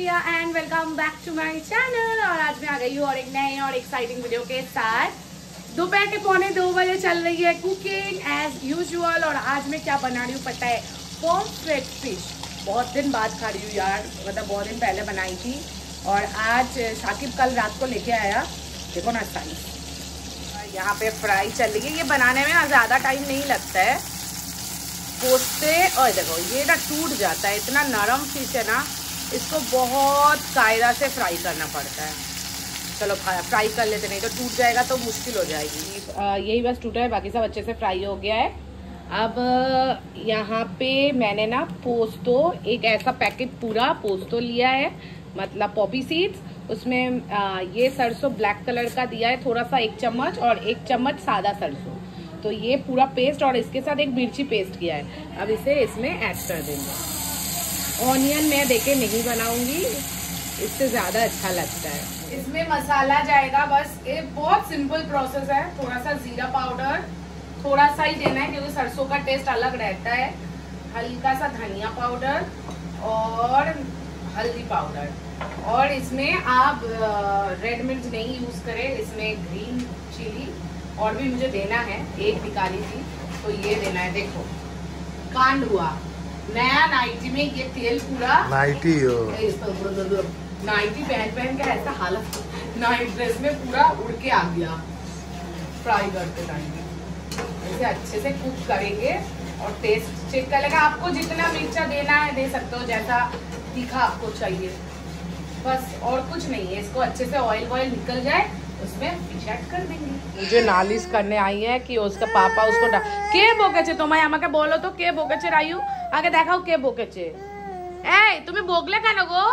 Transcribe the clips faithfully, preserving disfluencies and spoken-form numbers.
Priya and welcome back to my channel. और आज मैं आ गई हूँ और एक नए और एक्साइटिंग वीडियो के साथ। दोपहर के पौने दो बजे चल रही है कुकिंग एज यूजुअल। और आज मैं क्या बना रही हूँ पता है? Pomfret fish. बहुत दिन बाद खा रही हूँ यार, मतलब बहुत दिन पहले बनाई थी और आज शाकिब कल रात को लेके आया। देखो ना साइज। यहाँ पे फ्राई चल रही है। ये बनाने में ना ज़्यादा टाइम नहीं लगता है पोस्ते। और देखो ये ना टूट जाता है, इतना नरम फिश है ना, इसको बहुत कायदा से फ्राई करना पड़ता है। चलो फ्राई कर लेते, नहीं तो टूट जाएगा तो मुश्किल हो जाएगी। यही बस टूटा है, बाकी सब अच्छे से फ्राई हो गया है। अब यहाँ पे मैंने ना पोस्तो, एक ऐसा पैकेट पूरा पोस्तो लिया है, मतलब पॉपी सीड्स। उसमें आ, ये सरसों ब्लैक कलर का दिया है थोड़ा सा, एक चम्मच, और एक चम्मच सादा सरसों। तो ये पूरा पेस्ट, और इसके साथ एक मिर्ची पेस्ट किया है। अब इसे इसमें ऐड कर देंगे। ऑनियन मैं देके नहीं बनाऊंगी, इससे ज्यादा अच्छा लगता है। इसमें मसाला जाएगा बस। ये बहुत सिंपल प्रोसेस है। थोड़ा सा जीरा पाउडर, थोड़ा सा ही देना है क्योंकि सरसों का टेस्ट अलग रहता है। हल्का सा धनिया पाउडर और हल्दी पाउडर। और इसमें आप रेड मिर्च नहीं यूज करें, इसमें ग्रीन चिली और भी मुझे देना है, एक निकाली थी तो ये देना है। देखो कांड हुआ नया नाइटी में, ये तेल पूरा नाइटी हो नाइटी पहन पहन के ऐसा हालत, नाइट ड्रेस में पूरा उड़ के आ गया। फ्राई करते टाइम इसे अच्छे से कुक करेंगे और टेस्ट चेक कर लेगा। आपको जितना मिर्चा देना है दे सकते हो, जैसा तीखा आपको चाहिए, बस और कुछ नहीं है। इसको अच्छे से ऑयल वॉयल निकल जाए, उसमें फिश ऐड कर देंगे। मुझे नालिश करने आई है कि उसका पापा उसको के बोकेचे, तुम्हें আমাকে বলো তো কে বকেছে রায়ু, আগে দেখাও কে বকেছে। এই তুমি বকলে কেন গো?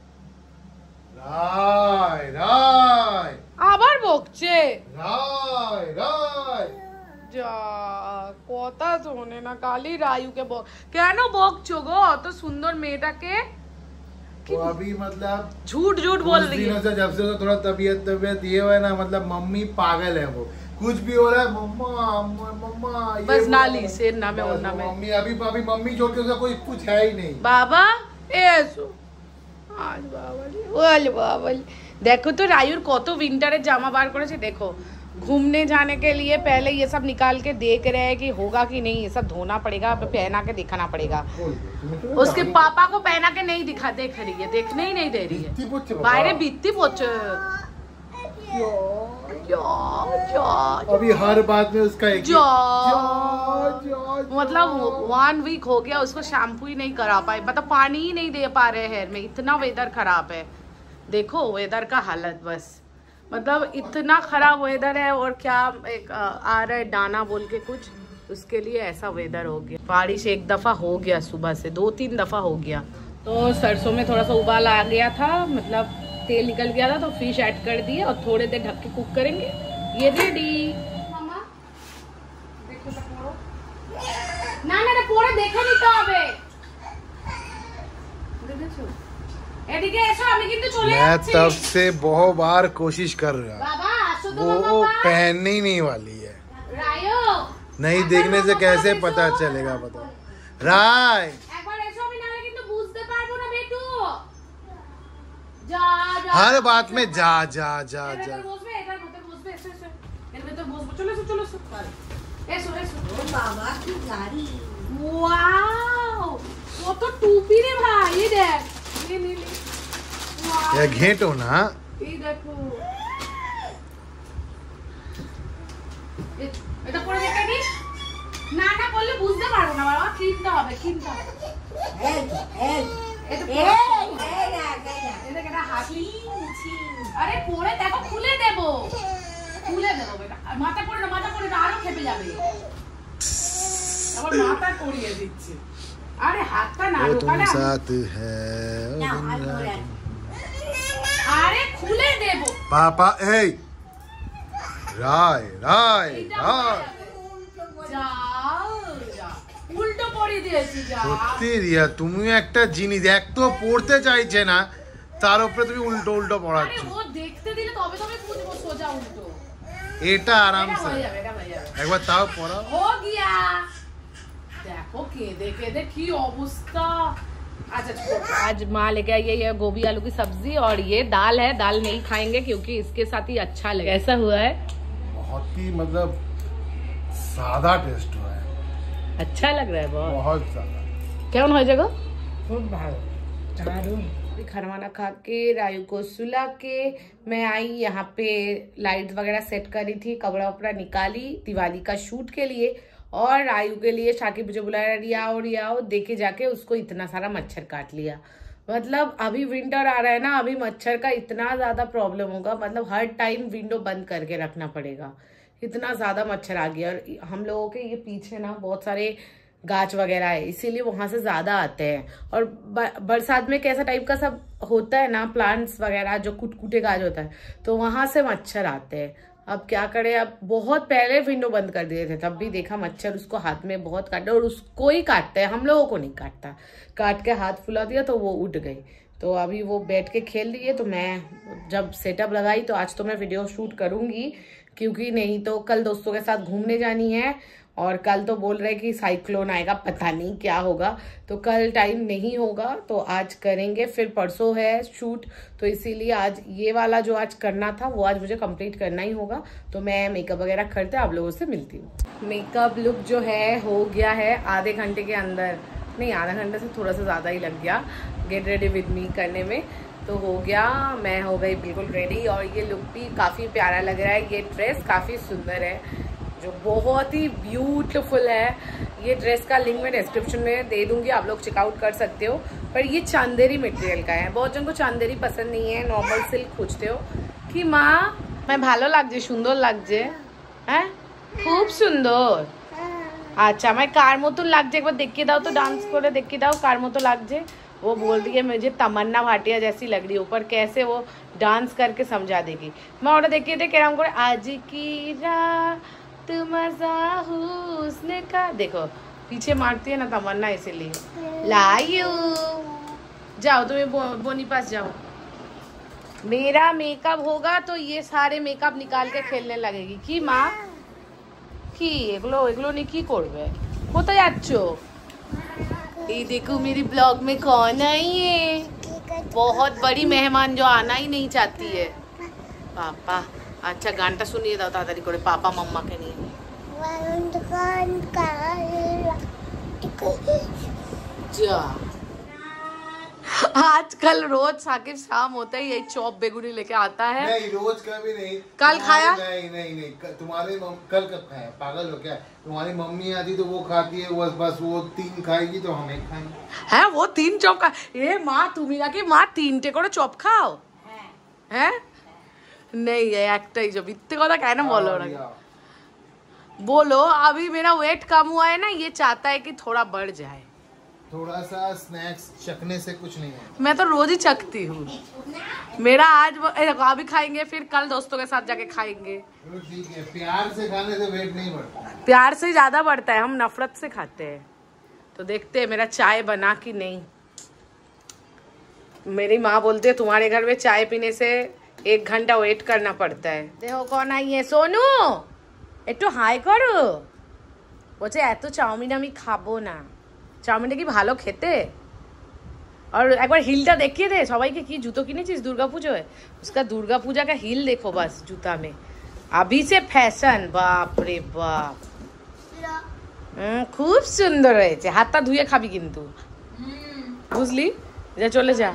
রাই রাই আবার বকছে। রাই রাই যা কথা শোনে না, কালি রায়ুকে বক কেন বকছো গো? অত সুন্দর মেয়েটাকে। वो अभी मतलब झूठ झूठ बोल रही है। से जब से तो थोड़ा तबीयत तबीयत ये हुआ है ना, मतलब मम्मी पागल है, वो कुछ भी हो रहा है मम्मा मम्मा बस नाली से ना में और ना में मम्मी। अभी अभी मम्मी छोड़ के उसका कोई कुछ है ही नहीं। बाबा ऐसो आज बाबा बोल बाबा। देखो तो रायुर কত विंटरेর জামা বার করেছে। देखो घूमने जाने के लिए पहले ये सब निकाल के देख रहे हैं कि होगा कि नहीं। ये सब धोना पड़ेगा, पहना के दिखाना पड़ेगा। उसके पापा को पहना के नहीं दिखा, देख रही है, देखने ही नहीं दे रही है। बाहर बित्ती पोच अभी हर बात में उसका एक जो मतलब वन वीक हो गया उसको शैम्पू ही नहीं करा पाए, मतलब पानी ही नहीं दे पा रहे हेयर में। इतना वेदर खराब है, देखो वेदर का हालत, बस मतलब इतना खराब वेदर है। और क्या एक आ रहा है डाना बोल के कुछ, उसके लिए ऐसा वेदर हो गया। बारिश एक दफा हो गया, सुबह से दो तीन दफा हो गया। तो सरसों में थोड़ा सा उबाल आ गया था, मतलब तेल निकल गया था, तो फिश ऐड कर दिए और थोड़े देर ढक के कुक करेंगे। ये रेडी। मामा देखो तो पोड़ो ना ना ना पोड़ो, देखो नहीं तो अबे देखो এদিকে এসো, আমি কিন্তু চলে যাচ্ছি। मैं तब से बहुत बार कोशिश कर रहा, बाबा আসো तो वो बाबा पहनने ही नहीं वाली है। রায়ো नहीं देखने से कैसे पता चलेगा? पता राय একবার এসো, আমি নালে কিন্তু বুঝতে পারবো না বেটু। যা যা हर बात में जा जा जा जा। বসবে এটার ভিতর বসবে, এসো এসো এর ভিতর বসবো। চলো এসো চলো এসো এসো এসো। ও বাবা কি গাড়ি, ওয়াও কত টুপি রে ভাই। এই দেখ ये नीली, ये घेटो ना, ये देखो এটা পরে দেখে নি। না না বললে বুঝতে পারবো না বাবা, কিনতে হবে কিনতে হবে। এই এই এটা এই এই না এটা কেন হাসি ছি। আরে পরে দেখো খুলে দেব, খুলে দেব বেটা। মাথা পড়ে না, মাথা পড়ে না, আরো খেপে যাবে। আবার মাথা করিয়ে দিচ্ছে। अरे हाथ का ना तुम साथ है अरे खुले देबो पापा। ए राय राय राय যাও যা উল্টো পড়ে দিয়েছি। যা সত্যি রিয়া, তুমি একটা জিনিস এক তো পড়তে চাইছে না, তার উপরে তুমি উল্টো উল্টো পড়াচ্ছ। আরে ও দেখতে দিলে তবে তবে বুঝবো সোজা উল্টো। এটা আরাম से একবার তাও পড়াও। हो गया। দেখো কেঁদে কেঁদে কি অবস্থা, आज माँ लेके आई है ये गोभी आलू की सब्जी और ये दाल है। दाल नहीं खाएंगे क्योंकि इसके साथ ही अच्छा लगे। ऐसा हुआ है, बहुत ही मतलब सादा टेस्ट हुआ है। अच्छा लग रहा है बहुत बहुत सादा। क्या हो जगह खूब भाव। खाना खा के रायु को सुला के मैं आई यहाँ पे, लाइट्स वगैरह सेट करी थी, कपड़ा वपड़ा निकाली दिवाली का शूट के लिए। और रायु के लिए शाकिब मुझे बुलाया, रिया और रिया और देखे जाके उसको इतना सारा मच्छर काट लिया। मतलब अभी विंटर आ रहा है ना, अभी मच्छर का इतना ज्यादा प्रॉब्लम होगा। मतलब हर टाइम विंडो बंद करके रखना पड़ेगा, इतना ज्यादा मच्छर आ गया। और हम लोगों के ये पीछे ना बहुत सारे गाछ वगैरह है, इसीलिए वहां से ज्यादा आते हैं। और बरसात में कैसा टाइप का सब होता है ना, प्लांट्स वगैरह जो कुटकुटे गाछ होता है, तो वहां से मच्छर आते हैं। अब क्या करे, अब बहुत पहले विंडो बंद कर दिए थे, तब भी देखा मच्छर उसको हाथ में बहुत काटा। और उसको ही काटता है, हम लोगों को नहीं काटता। काट के हाथ फुला दिया तो वो उठ गई। तो अभी वो बैठ के खेल रही है। तो मैं जब सेटअप लगाई तो आज तो मैं वीडियो शूट करूंगी, क्योंकि नहीं तो कल दोस्तों के साथ घूमने जानी है। और कल तो बोल रहे कि साइक्लोन आएगा, पता नहीं क्या होगा, तो कल टाइम नहीं होगा। तो आज करेंगे, फिर परसों है शूट, तो इसीलिए आज ये वाला जो आज करना था वो आज मुझे कंप्लीट करना ही होगा। तो मैं मेकअप वगैरह करते आप लोगों से मिलती हूँ। मेकअप लुक जो है हो गया है आधे घंटे के अंदर, नहीं आधा घंटे से थोड़ा सा ज़्यादा ही लग गया गेट रेडी विद मी करने में। तो हो गया, मैं हो गई बिल्कुल रेडी। और ये लुक भी काफ़ी प्यारा लग रहा है। ये ड्रेस काफ़ी सुंदर है, जो बहुत ही ब्यूटीफुल है। ये ड्रेस का लिंक मैं डिस्क्रिप्शन में दे दूंगी, आप लोग चेकआउट कर सकते हो। पर ये चांदेरी मटेरियल का है, बहुत जन को चांदेरी पसंद नहीं है, नॉर्मल सिल्क खोजते हो। कि माँ मैं भालो लागजे, सुंदर लागजे, हैं खूब सुंदर। अच्छा मैं कार मतो लागजे, एक बार देखिए दाओ तो, डांस करे देखिए दाओ कार मतो लागजे। वो बोल रही है मुझे तमन्ना भाटिया जैसी लग रही है, ऊपर कैसे वो डांस करके समझा देगी। मैं और देखिए थे कह रहा आज की रात मजा हुस्न का, देखो पीछे मारती है ना तमन्ना, इसीलिए लायू जाओ तुम्हें बो, बोनी पास जाओ। मेरा मेकअप होगा तो ये सारे मेकअप निकाल के खेलने लगेगी। कि माँ কি এগুলো এগুলো নিয়ে কি করবে, কোথায় যাচ্ছো? ये देखो मेरी ब्लॉग में कौन आई है, बहुत बड़ी मेहमान जो आना ही नहीं चाहती है। पापा, अच्छा गानটা শুনিয়ে দাও তাড়াতাড়ি করে पापा मम्मा के लिए। जा आजकल रोज साकिब शाम होता ही यही चॉप बेगुनी लेके आता है। नहीं रोज कभी नहीं। कल खाया? नहीं नहीं नहीं, तुम्हारे कल कब खाया, पागल हो क्या? तुम्हारी मम्मी आती तो वो खाती है, बस बस वो तीन खाएगी तो हम एक खाएंगे। है वो तीन चॉप खा, ए माँ তুমি নাকি মা তিনটে করে চপ খাও? হ্যাঁ नहीं है একটাই जो इतने কথা কেন বলো না, बोलो अभी मेरा वेट कम हुआ है ना, ये चाहता है कि थोड़ा बढ़ जाए। थोड़ा सा स्नैक्स चखने से कुछ नहीं है, मैं तो रोज ही चखती हूँ। मेरा आज अभी खाएंगे, फिर कल दोस्तों के साथ जाके खाएंगे। ठीक है, प्यार से खाने से वेट नहीं बढ़ता, प्यार से ज्यादा बढ़ता है, हम नफरत से खाते हैं। तो देखते हैं मेरा चाय बना कि नहीं। मेरी माँ बोलती है तुम्हारे घर में चाय पीने से एक घंटा वेट करना पड़ता है। देखो कौन आई है, सोनू একটু হাই করো। বলছে এত চাউমিন আমি খাবো না, চাউমিনটা কি ভালো খেতে? और एक बार हिलটা देखिए दे সবাইকে, কি জুতো কিনেছিস দুর্গা পুজোয়? उसका दुर्गा पूजा का हिल देखो बस जूता में, अभी से फैशन, बाप रे बाप। हम्म खूब सुंदर হয়েছে, হাতটা ধুয়ে খাবি কিন্তু, বুঝলি? যা চলে যা।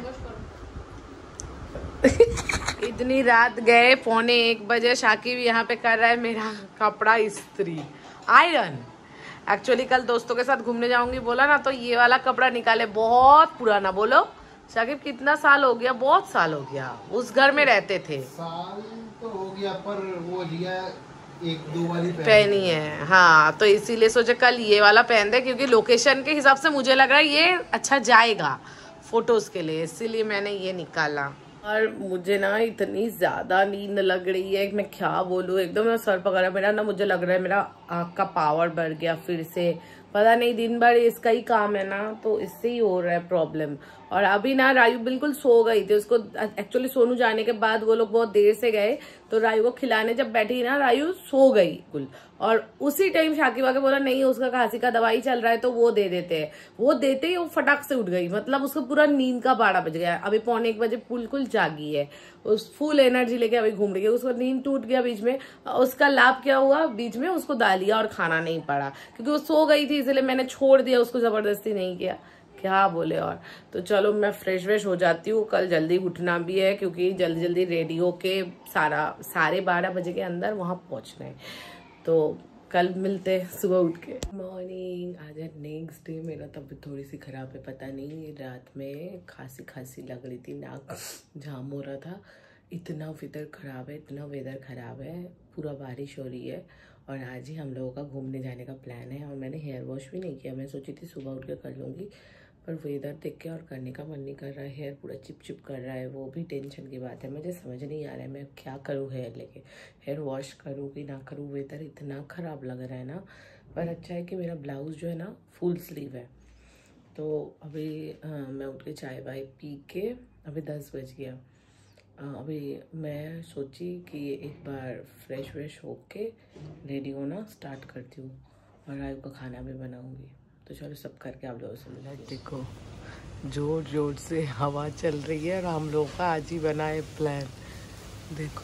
इतनी रात गए, पौने एक बजे शाकिब यहाँ पे कर रहा है मेरा कपड़ा इस्त्री, आयरन। एक्चुअली कल दोस्तों के साथ घूमने जाऊंगी बोला ना, तो ये वाला कपड़ा निकाले, बहुत पुराना। बोलो शाकिब कितना साल हो गया? बहुत साल हो गया, उस घर में रहते थे। साल तो हो गया, पर वो लिया एक दो वाली पहनी है। हाँ तो इसीलिए सोचे कल ये वाला पहन दे, क्योंकि लोकेशन के हिसाब से मुझे लग रहा है ये अच्छा जाएगा फोटोज के लिए, इसीलिए मैंने ये निकाला। और मुझे ना इतनी ज्यादा नींद लग रही है, मैं क्या बोलूँ, एकदम मेरा सर पकड़ा मेरा ना, मुझे लग रहा है मेरा आँख का पावर बढ़ गया फिर से, पता नहीं दिन भर इसका ही काम है ना, तो इससे ही हो रहा है प्रॉब्लम। और अभी ना रायु बिल्कुल सो गई थी। उसको एक्चुअली सोनू जाने के बाद वो लोग बहुत देर से गए, तो रायु को खिलाने जब बैठी ना रायु सो गई कुल। और उसी टाइम शाकिबा के बोला नहीं उसका खांसी का दवाई चल रहा है तो वो दे देते हैं। वो देते ही वो फटाक से उठ गई, मतलब उसको पूरा नींद का बाड़ा बज गया। अभी पौने एक बजे बिल्कुल जागी है, उस फुल एनर्जी लेके अभी घूम रही है। उसको नींद टूट गया बीच में, उसका लाभ क्या हुआ बीच में उसको दालिया और खाना नहीं पड़ा क्योंकि वो सो गई थी, इसलिए मैंने छोड़ दिया, उसको जबरदस्ती नहीं किया। क्या बोले और तो चलो मैं फ्रेश व्रेश हो जाती हूँ, कल जल्दी उठना भी है क्योंकि जल्दी जल्दी रेडी होके सारा साढ़े बारह बजे के अंदर वहां पहुंचना है। तो कल मिलते हैं सुबह उठ के। मॉर्निंग, आज है नेक्स्ट डे। मेरा तबीयत थोड़ी सी खराब है, पता नहीं रात में खांसी खांसी लग रही थी, नाक जाम हो रहा था। इतना वेदर खराब है, इतना वेदर खराब है, पूरा बारिश हो रही है। और आज ही हम लोगों का घूमने जाने का प्लान है और मैंने हेयर वॉश भी नहीं किया। मैं सोची थी सुबह उठ के कर लूँगी, पर वेदर देख के और करने का मन नहीं कर रहा है। हेयर पूरा चिप चिप कर रहा है, वो भी टेंशन की बात है। मुझे समझ नहीं आ रहा है मैं क्या करूँ हेयर लेके, हेयर वॉश करूँ कि ना करूँ। वेदर इतना ख़राब लग रहा है ना, पर अच्छा है कि मेरा ब्लाउज़ जो है ना फुल स्लीव है। तो अभी आ, मैं उठ के चाय वाय पी के, अभी दस बज गया। अभी मैं सोची कि एक बार फ्रेश व्रेश होके रेडी होना स्टार्ट करती हूँ और रायु का खाना भी बनाऊँगी। तो चलो सब करके आप लोगों से मिला। देखो जोर जोर से हवा चल रही है और हम लोग का आज ही बना है प्लान। देखो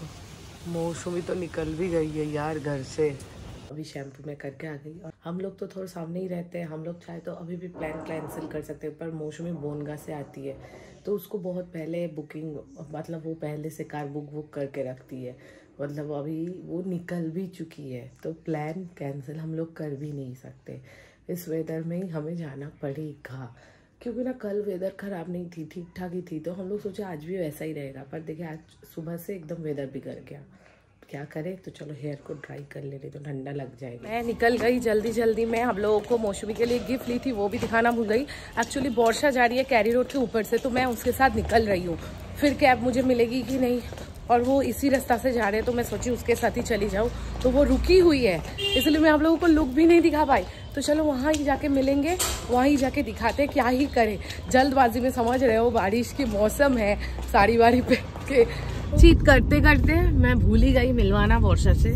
मौसमी तो निकल भी गई है यार घर से। अभी शैम्पू में करके आ गई और हम लोग तो थोड़ा सामने ही रहते हैं, हम लोग चाहे तो अभी भी प्लान कैंसिल कर सकते हैं। पर मौसमी बोनगा से आती है तो उसको बहुत पहले बुकिंग, मतलब वो पहले से कार बुक बुक करके रखती है, मतलब अभी वो निकल भी चुकी है। तो प्लान कैंसिल हम लोग कर भी नहीं सकते, इस वेदर में ही हमें जाना पड़ेगा। क्योंकि ना कल वेदर ख़राब नहीं थी, ठीक ठाक ही थी, तो हम लोग सोचे आज भी वैसा ही रहेगा। पर देखिए आज सुबह से एकदम वेदर बिगड़ गया, क्या करें। तो चलो हेयर को ड्राई कर ले रही तो ठंडा लग जाएगा। मैं निकल गई जल्दी जल्दी में, हम लोगों को मौसमी के लिए गिफ्ट ली थी वो भी दिखाना भूल गई। एक्चुअली वर्षा जा रही है कैरी रोड के ऊपर से, तो मैं उसके साथ निकल रही हूँ। फिर कैब मुझे मिलेगी कि नहीं, और वो इसी रास्ता से जा रहे हैं तो मैं सोची उसके साथ ही चली जाऊँ। तो वो रुकी हुई है इसलिए मैं आप लोगों को लुक भी नहीं दिखा पाई। तो चलो वहाँ ही जाके मिलेंगे, वहाँ ही जाके दिखाते, क्या ही करें जल्दबाजी में, समझ रहे हो बारिश की मौसम है, साड़ी वाड़ी पे के चीट करते करते मैं भूल ही गई मिलवाना वर्षा से।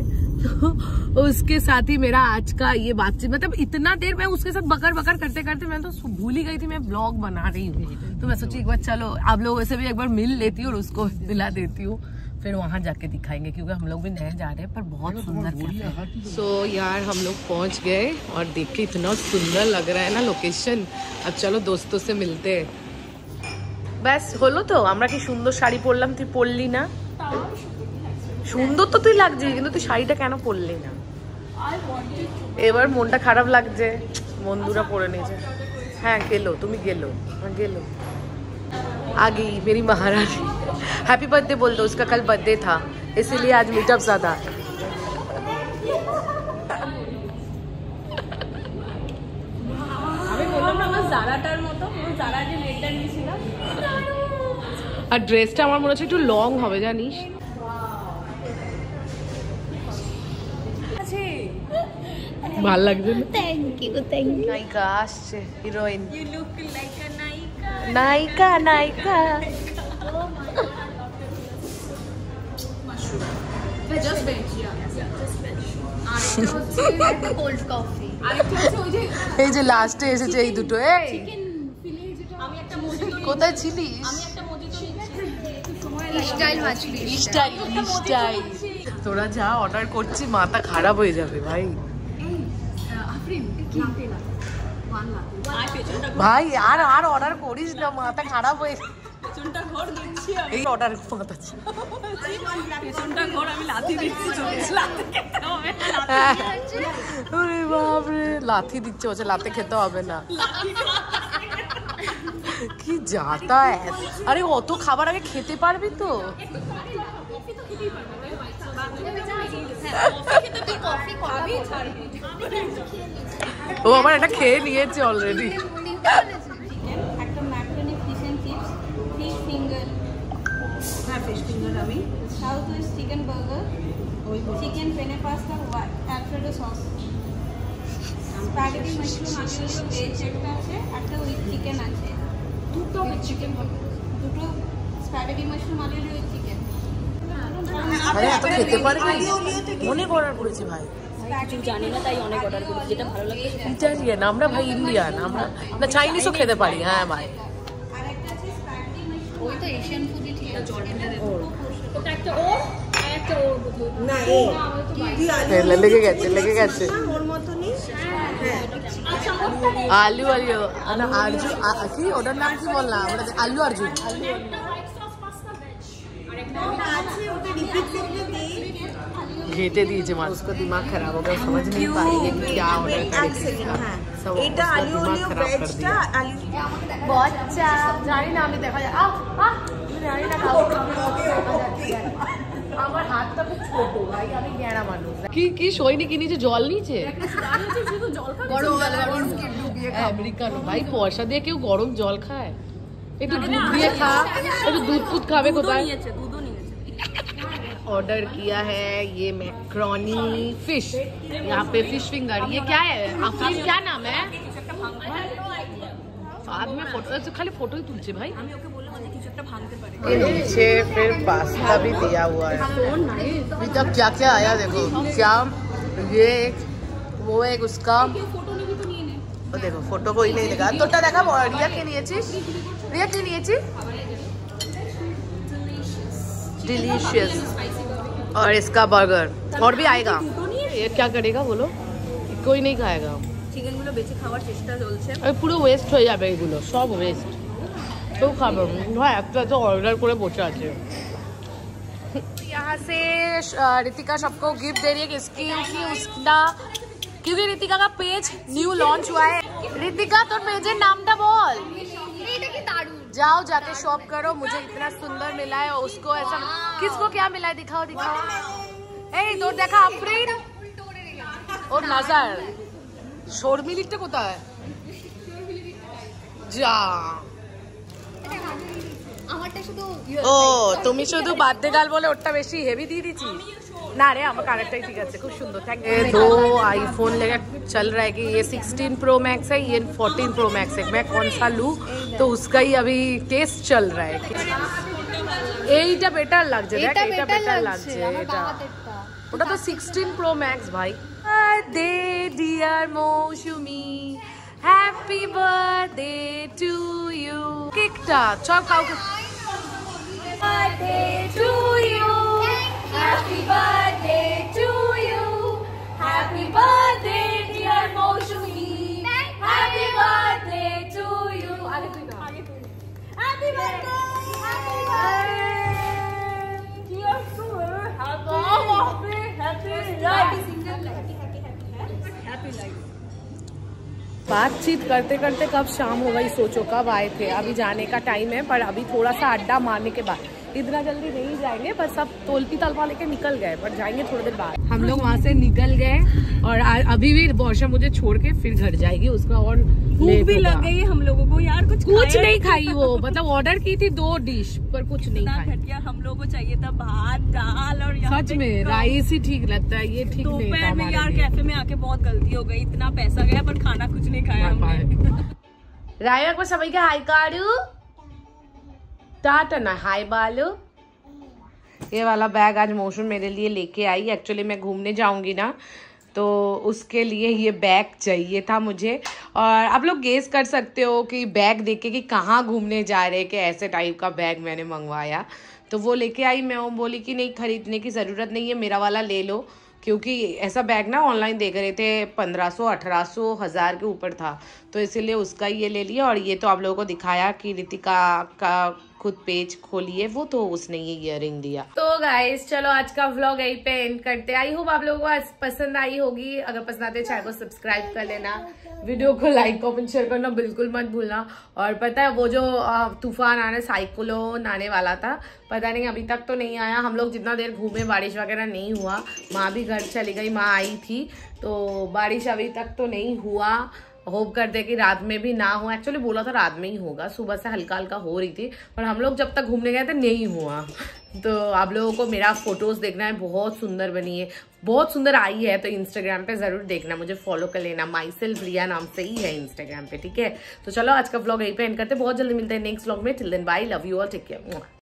तो उसके साथ ही मेरा आज का ये बातचीत, मतलब इतना देर मैं उसके साथ बकर बकर करते करते मैं तो भूल ही गई थी मैं ब्लॉग बना रही हूँ। तो मैं सोची एक बार चलो आप लोगों से भी एक बार मिल लेती हूँ और उसको दिला देती हूँ, फिर वहाँ जाके दिखाएंगे क्योंकि हम लोग भी नए जा रहे हैं। पर बहुत सुंदर है। सो so, यार हम लोग पहुँच गए और देख के इतना सुंदर लग रहा है ना लोकेशन। अब चलो दोस्तों से मिलते हैं। ব্যাস হলো তো, আমরা কি সুন্দর শাড়ি পরলাম, তুই পরলি না? সুন্দর তো তুই লাগছে কিন্তু তুই শাড়িটা কেন পরলি না? এবার মনটা খারাপ লাগছে, বন্ধুরা পরে নিয়েছে। হ্যাঁ গেলো, তুমি গেলো, হ্যাঁ গেলো आगे मेरी महारानी। हैप्पी बर्थडे बोल दो, उसका कल बर्थडे था इसीलिए आज मीटअप ज्यादा। আর ড্রেসটা আমার মনে হচ্ছে একটু লং হবে জানিস। ভাল লাগছে না? Thank you thank you. নায়িকা আসছে, heroine. You look like a নায়িকা নায়িকা নায়িকা। Just bench, yeah just bench. আরেকটা হচ্ছে কোল্ড কফি। আরেকটা হচ্ছে ওই যে এই যে লাস্টে এসেছে এই দুটো। এই চিকেন ফিলে যেটা আমি একটা মজিতো কোথায় ছিলিস? আমি একটা মজিতো স্টাইল মাছলি স্টাইল স্টাইল। তোরা যা অর্ডার করছি মাথা খারাপ হয়ে যাবে ভাই। ভাই আর আর অর্ডার করিস না, মাথা খারাপ হয়ে পেছনটা ঘোর দিচ্ছি আমি। এই অর্ডার মাথা পেছনটা ঘোর আমি লাথি দিচ্ছি, লাথি খেতে হবে। আরে বাপ রে, লাথি দিচ্ছে ওছে, লাথি খেতে হবে না। কি যাতা। আরে অত খাবার আগে খেতে পারবি তো? ও আমার এটা খেয়ে নিয়েছে অলরেডি। একটা macaroni fish and chips, fish finger, হ্যাঁ ফিশ ফিঙ্গার আমি, south west chicken burger, chicken penne pasta, alfredo sauce, spaghetti mushroom আছে, ভেজ একটা আছে, একটা উইথ চিকেন আছে, দুটো চিকেন দুটো স্প্যাগেটি মাশরুম আলু দিয়ে চিকেন। আরে এত খেতে পারে অনেক অর্ডার করেছি ভাই, কিছু জানি না তাই অনেক অর্ডার করেছি, যেটা ভালো লাগে। ইটালিয়ান আমরা ভাই, ইন্ডিয়ান আমরা না, চাইনিজও খেতে পারি। হ্যাঁ ভাই, ওই তো এশিয়ান ফুডই ঠিক আছে। জল ঢেলে দেবো ওটা একটা ওর আর একটা ওর না এ লেগে গেছে লেগে গেছে ওর মতনই। হ্যাঁ আলু আলু না আরজু কি ওটার নাম কি বললাম আমরা, আলু অর্জুন। घेटे दीजिए मार, उसको दिमाग खराब हो गया, समझ नहीं पाई कि क्या ऑर्डर करेगा। सब এটা আলু আলু ভেজটা আলু बहुत अच्छा জানি না, আমি দেখা যায় আ আ জানি না খাবো আমার হাতটা খুব ছোট ভাই, আমি গ্যাড়া মানুষ। কি কি সইনি কি নিচে জল নিচে গরম জল বিস্কিট ডুবিয়ে আমেরিকানো ভাই, পয়সা দিয়ে কেউ গরম জল খায়? একটু দুধ দিয়ে খা, একটু দুধ দুধ খাবে কোথায়? দুধও নিয়েছে। ऑर्डर किया है ये मैक्रोनी फिश, यहाँ पे फिश फिंगर। ये क्या है आफरीन, क्या नाम है? बाद में फोटो तो खाली फोटो ही तुलचे भाई। আমি ওকে বললাম যে কিছু একটা ভাঙতে পারে। ये नीचे फिर पास्ता भी दिया हुआ है। अभी तक क्या क्या आया देखो, क्या ये एक वो एक उसका ফটো নিবি তো নিয়ে নে। वो देखो फोटो कोई नहीं लगा তোটা দেখা। रिया के নিয়েছিস? रिया के নিয়েছিস? डिलीशियस। और इसका बर्गर और भी आएगा। ये क्या करेगा बोलो, कोई नहीं खाएगा। চিকেন গুলো বেঁচে খাওয়ার চেষ্টা চলছে। এই পুরো ওয়েস্ট হয়ে যাবে, এগুলো সব ওয়েস্ট, কেউ খাবে ভাই। একটা তো অর্ডার করে বসে আছে। यहाँ से रितिका सबको गिफ्ट दे रही है किसकी कि उसका, क्योंकि रितिका का पेज न्यू लॉन्च हुआ है। रितिका तो पेजेर नामটা বল। এটা কি দারুণ। जाओ जाके शॉप करो, मुझे इतना सुंदर मिला है। उसको ऐसा, किसको क्या मिला है दिखाओ दिखाओ। এই তোর দেখা আফরিন ওর নাজার শর্মিলিটা কোথায় যা। আমারটা শুধু ও তুমি শুধু বার্থডে গার্ল বলে ওরটা বেশি হেভি দিয়ে দিচ্ছি ना रे, আমার কারেক্টাই ঠিক আছে, খুব সুন্দর। Thank you. दो आईफोन लेकर चल रहा है कि ये सिक्सटीन प्रो मैक्स है, ये फोर्टीन प्रो मैक्स है, मैं कौन सा लूँ, तो उसका ही अभी टेस्ट चल रहा है। এইটা বেটার লাগছে, দেখ এইটা বেটার লাগছে। এটা ওটা তো সিক্সটিন প্রো ম্যাক্স ভাই। Birthday dear Mousumi, happy birthday to you. কেকটা চল খাও। Birthday to you, happy birthday to you, happy birthday dear Mousumi, happy birthday to you. আগে তুই খা, আগে তুই। Happy birthday, happy birthday dear to you, happy happy life, happy life. बातचीत करते करते कब शाम हो गई, सोचो कब आए थे। अभी जाने का टाइम है, पर अभी थोड़ा सा अड्डा मारने के बाद, इतना जल्दी नहीं जाएंगे, बस सब तोलपी तलपा लेके निकल गए, पर जाएंगे थोड़ी देर बाद। हम लोग वहाँ से निकल गए और अभी भी वर्षा मुझे छोड़ के फिर घर जाएगी, उसका और भूख भी लग गई है हम लोगों को यार। कुछ कुछ नहीं खाई वो, मतलब ऑर्डर की थी दो डिश पर कुछ नहीं खाई। घटिया हम लोगों को चाहिए था भात दाल, और सच में राइस ही ठीक लगता है, ये ठीक नहीं था। दोपहर में यार कैफे में आके बहुत गलती हो गई, इतना पैसा गया पर खाना कुछ नहीं खाया हमने। रायक को सभी का हाई कारू टाटा ना हाई बालू। ये वाला बैग आज मौसम मेरे लिए लेके आई। एक्चुअली मैं घूमने जाऊंगी ना, तो उसके लिए ये बैग चाहिए था मुझे। और आप लोग गेस कर सकते हो कि बैग देख के कि कहाँ घूमने जा रहे हैं, कि ऐसे टाइप का बैग मैंने मंगवाया, तो वो लेके आई। मैं वो बोली कि नहीं, खरीदने की ज़रूरत नहीं है, मेरा वाला ले लो, क्योंकि ऐसा बैग ना ऑनलाइन देख रहे थे पंद्रह सौ अठारह सौ हज़ार के ऊपर था, तो इसीलिए उसका ये ले लिया। और ये तो आप लोगों को दिखाया कि रितिका का खुद पेज खोलिए, वो तो उसने ये ईयररिंग दिया। तो गाइस चलो आज का व्लॉग यहीं पे एंड करते। आई होप आप लोगों को आज पसंद आई होगी। अगर पसंद आते चैनल को सब्सक्राइब कर लेना, वीडियो को लाइक कमेंट शेयर करना बिल्कुल मत भूलना। और पता है वो जो तूफान आने साइक्लोन आने वाला था, पता नहीं अभी तक तो नहीं आया। हम लोग जितना देर घूमे बारिश वगैरह नहीं हुआ, माँ भी घर चली गई, माँ आई थी, तो बारिश अभी तक तो नहीं हुआ। होप करते कि रात में भी ना हो। एक्चुअली बोला था रात में ही होगा, सुबह से हल्का हल्का हो रही थी, पर हम लोग जब तक घूमने गए थे नहीं हुआ। तो आप लोगों को मेरा फोटोज देखना है, बहुत सुंदर बनी है, बहुत सुंदर आई है। तो इंस्टाग्राम पे जरूर देखना, मुझे फॉलो कर लेना, माई सेल्फ रिया नाम से ही है इंस्टाग्राम पे, ठीक है। तो चलो आज का व्लॉग यहीं पे एंड करते हैं, बहुत जल्दी मिलते हैं नेक्स्ट व्लॉग में। Till then bye, love you all, take care.